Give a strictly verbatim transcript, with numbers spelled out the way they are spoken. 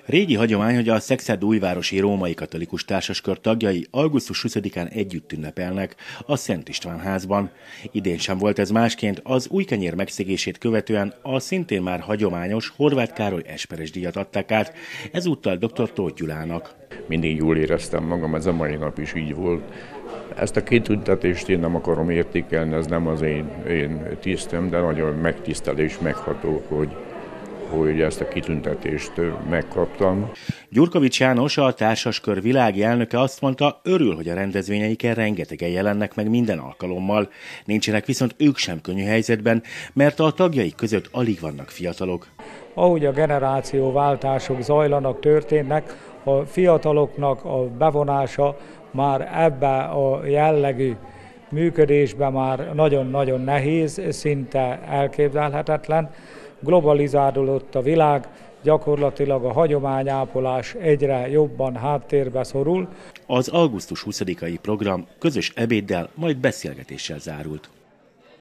Régi hagyomány, hogy a Szexárd-Újvárosi Római Katolikus Társaskör tagjai augusztus huszadikán együtt ünnepelnek a Szent István házban. Idén sem volt ez másként, az újkenyér megszegését követően a szintén már hagyományos Horváth Károly Esperes díjat adták át, ezúttal dr. Tóth Gyulának. Mindig jól éreztem magam, ez a mai nap is így volt. Ezt a kitüntetést én nem akarom értékelni, ez nem az én, én tisztem, de nagyon megtisztelés, megható, hogy hogy ezt a kitüntetést megkaptam. Gyurkovics János, a társaskör világi elnöke azt mondta, örül, hogy a rendezvényeiken rengetegen jelennek meg minden alkalommal. Nincsenek viszont ők sem könnyű helyzetben, mert a tagjaik között alig vannak fiatalok. Ahogy a generációváltások zajlanak, történnek, a fiataloknak a bevonása már ebbe a jellegű működésbe már nagyon-nagyon nehéz, szinte elképzelhetetlen. Globalizálódott a világ, gyakorlatilag a hagyományápolás egyre jobban háttérbe szorul. Az augusztus huszadikai program közös ebéddel, majd beszélgetéssel zárult.